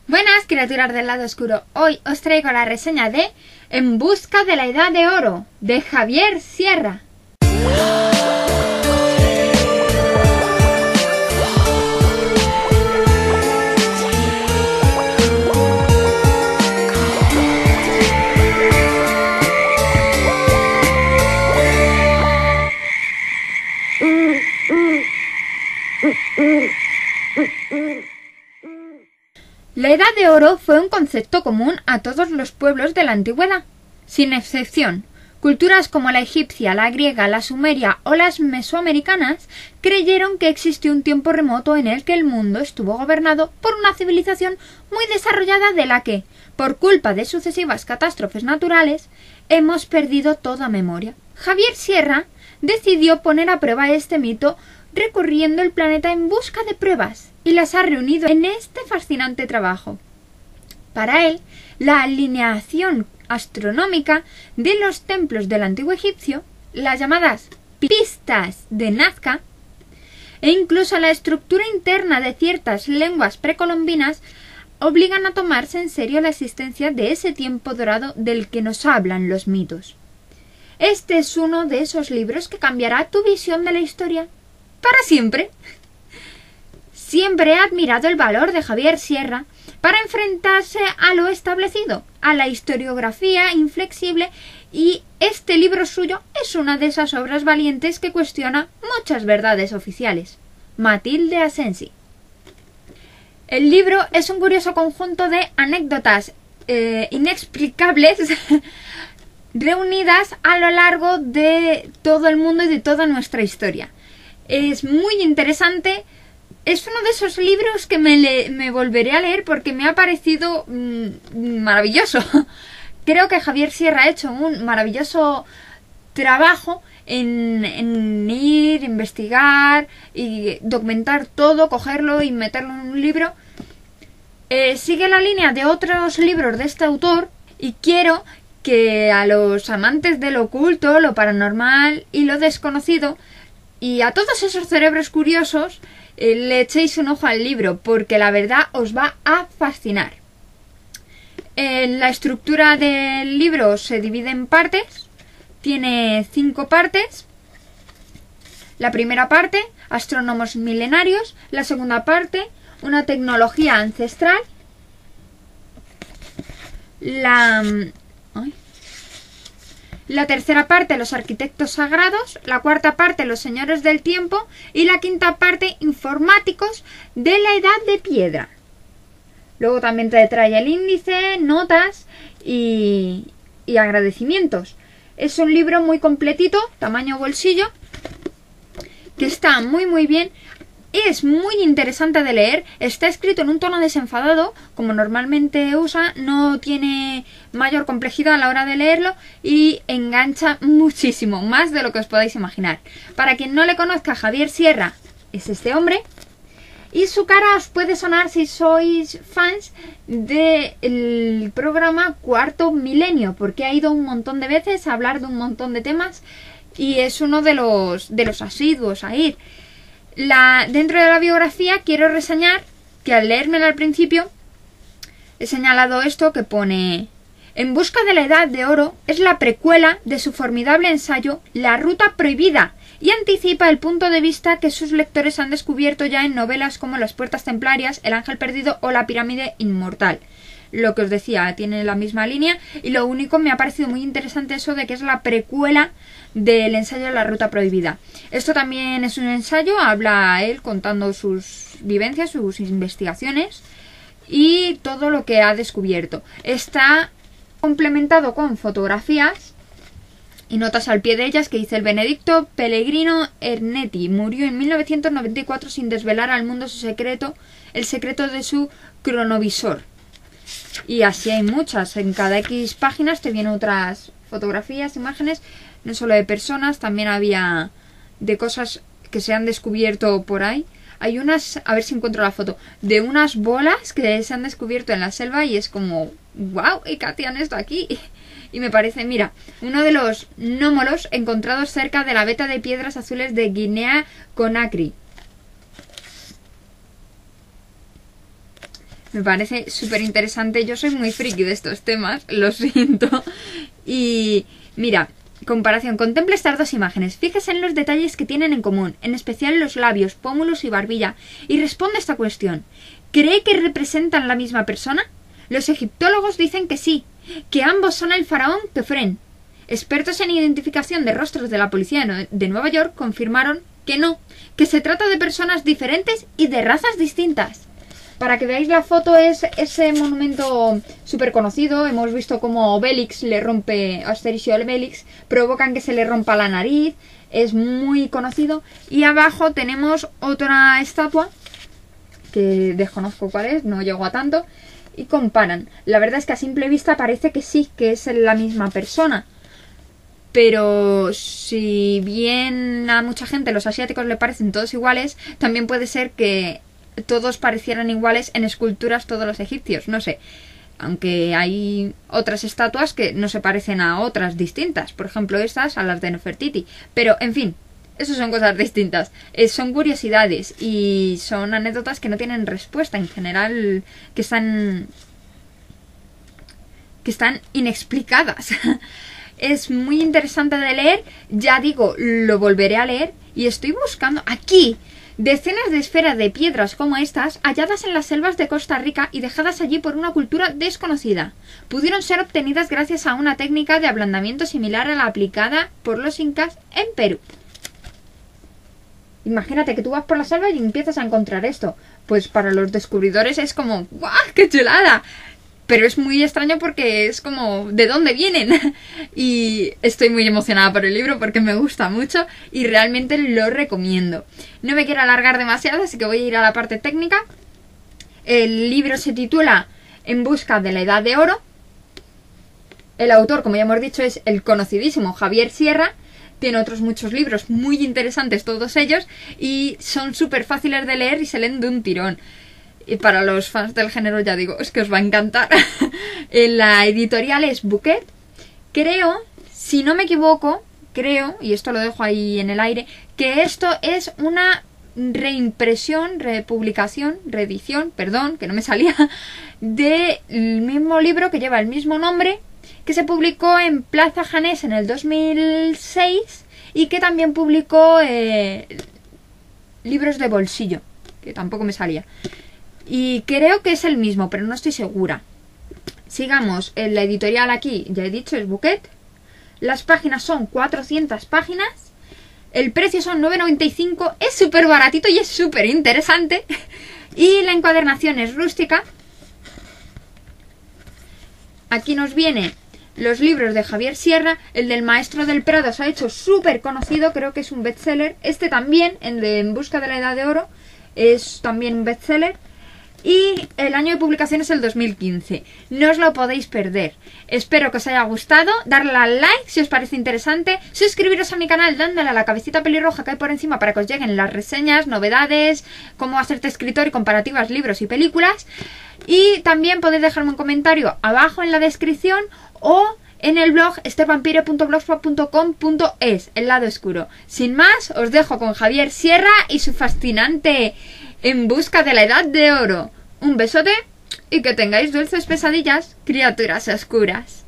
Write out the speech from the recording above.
Buenas criaturas del lado oscuro, hoy os traigo la reseña de En busca de la edad de oro, de Javier Sierra. La Edad de Oro fue un concepto común a todos los pueblos de la antigüedad, sin excepción. Culturas como la egipcia, la griega, la sumeria o las mesoamericanas creyeron que existió un tiempo remoto en el que el mundo estuvo gobernado por una civilización muy desarrollada de la que, por culpa de sucesivas catástrofes naturales, hemos perdido toda memoria. Javier Sierra decidió poner a prueba este mito recorriendo el planeta en busca de pruebas y las ha reunido en este fascinante trabajo. Para él, la alineación astronómica de los templos del antiguo egipcio, las llamadas pistas de Nazca, e incluso la estructura interna de ciertas lenguas precolombinas obligan a tomarse en serio la existencia de ese tiempo dorado del que nos hablan los mitos. Este es uno de esos libros que cambiará tu visión de la historia para siempre. Siempre he admirado el valor de Javier Sierra para enfrentarse a lo establecido, a la historiografía inflexible, y este libro suyo es una de esas obras valientes que cuestiona muchas verdades oficiales. Matilde Asensi. El libro es un curioso conjunto de anécdotas inexplicables reunidas a lo largo de todo el mundo y de toda nuestra historia. Es muy interesante. Es uno de esos libros que me volveré a leer porque me ha parecido maravilloso. Creo que Javier Sierra ha hecho un maravilloso trabajo en ir, investigar y documentar todo, cogerlo y meterlo en un libro. Sigue la línea de otros libros de este autor y quiero que a los amantes de lo oculto, lo paranormal y lo desconocido, y a todos esos cerebros curiosos, le echéis un ojo al libro, porque la verdad os va a fascinar. La estructura del libro se divide en partes. Tiene 5 partes. La primera parte, astrónomos milenarios. La segunda parte, una tecnología ancestral. La tercera parte, los arquitectos sagrados. La cuarta parte, los señores del tiempo. Y la quinta parte, informáticos de la edad de piedra. Luego también te trae el índice, notas y agradecimientos. Es un libro muy completito, tamaño bolsillo, que está muy bien. Es muy interesante de leer, está escrito en un tono desenfadado, como normalmente usa, no tiene mayor complejidad a la hora de leerlo y engancha muchísimo, más de lo que os podáis imaginar. Para quien no le conozca, Javier Sierra es este hombre y su cara os puede sonar si sois fans del programa Cuarto Milenio, porque ha ido un montón de veces a hablar de un montón de temas y es uno de los asiduos a ir. Dentro de la biografía quiero reseñar que al leérmela al principio he señalado esto que pone: En busca de la edad de oro es la precuela de su formidable ensayo La ruta prohibida y anticipa el punto de vista que sus lectores han descubierto ya en novelas como Las puertas templarias, El ángel perdido o La pirámide inmortal. Lo que os decía, tiene la misma línea y lo único me ha parecido muy interesante eso de que es la precuela del ensayo La ruta prohibida. Esto también es un ensayo, habla él contando sus vivencias, sus investigaciones y todo lo que ha descubierto. Está complementado con fotografías y notas al pie de ellas que dice: el Benedicto Pellegrino Ernetti murió en 1994 sin desvelar al mundo su secreto, el secreto de su cronovisor. Y así hay muchas, en cada X páginas te vienen otras fotografías, imágenes, no solo de personas, también había de cosas que se han descubierto por ahí. Hay unas, a ver si encuentro la foto, de unas bolas que se han descubierto en la selva y es como, wow, ¿y qué hacían esto aquí? Y me parece, mira, uno de los nómolos encontrados cerca de la veta de piedras azules de Guinea Conakry. Me parece súper interesante. Yo soy muy friki de estos temas, lo siento. Y mira, comparación. Contemple estas dos imágenes. Fíjese en los detalles que tienen en común, en especial los labios, pómulos y barbilla. Y responde esta cuestión. ¿Cree que representan la misma persona? Los egiptólogos dicen que sí, que ambos son el faraón Kefren. Expertos en identificación de rostros de la policía de Nueva York confirmaron que no, que se trata de personas diferentes y de razas distintas. Para que veáis la foto, es ese monumento súper conocido. Hemos visto cómo Obélix le rompe, Asterix y Obélix provocan que se le rompa la nariz. Es muy conocido. Y abajo tenemos otra estatua, que desconozco cuál es, no llego a tanto. Y comparan. La verdad es que a simple vista parece que sí, que es la misma persona. Pero si bien a mucha gente los asiáticos le parecen todos iguales, también puede ser que todos parecieran iguales en esculturas todos los egipcios, no sé. Aunque hay otras estatuas que no se parecen a otras distintas. Por ejemplo, estas a las de Nefertiti. Pero, en fin, eso son cosas distintas. Son curiosidades y son anécdotas que no tienen respuesta en general, que están inexplicadas. Es muy interesante de leer, ya digo, lo volveré a leer y estoy buscando aquí decenas de esferas de piedras como estas halladas en las selvas de Costa Rica y dejadas allí por una cultura desconocida. Pudieron ser obtenidas gracias a una técnica de ablandamiento similar a la aplicada por los incas en Perú. Imagínate que tú vas por la selva y empiezas a encontrar esto. Pues para los descubridores es como ¡guau! ¡Qué chulada! Pero es muy extraño porque es como ¿de dónde vienen? Y estoy muy emocionada por el libro porque me gusta mucho y realmente lo recomiendo. No me quiero alargar demasiado, así que voy a ir a la parte técnica. El libro se titula En busca de la Edad de Oro. El autor, como ya hemos dicho, es el conocidísimo Javier Sierra. Tiene otros muchos libros muy interesantes todos ellos y son súper fáciles de leer y se leen de un tirón. Y para los fans del género ya digo, es que os va a encantar. La editorial es Bouquet. Creo, si no me equivoco, y esto lo dejo ahí en el aire, que esto es una reimpresión, republicación, reedición, perdón, que no me salía, del mismo libro que lleva el mismo nombre, que se publicó en Plaza Janés en el 2006 y que también publicó libros de bolsillo, que tampoco me salía. Y creo que es el mismo, pero no estoy segura. Sigamos, en la editorial aquí, ya he dicho, es Bouquet. Las páginas son 400 páginas. El precio son 9,95. Es súper baratito y es súper interesante. Y la encuadernación es rústica. Aquí nos viene los libros de Javier Sierra. El del Maestro del Prado se ha hecho súper conocido, creo que es un bestseller. Este también, el de En busca de la Edad de Oro, es también un bestseller. Y el año de publicación es el 2015. No os lo podéis perder. Espero que os haya gustado. Darle al like si os parece interesante. Suscribiros a mi canal dándole a la cabecita pelirroja que hay por encima para que os lleguen las reseñas, novedades, cómo hacerte escritor y comparativas libros y películas. Y también podéis dejarme un comentario abajo en la descripción o en el blog esthervampiro.blogspot.com.es, el lado oscuro. Sin más, os dejo con Javier Sierra y su fascinante En busca de la Edad de Oro. Un besote y que tengáis dulces pesadillas, criaturas oscuras.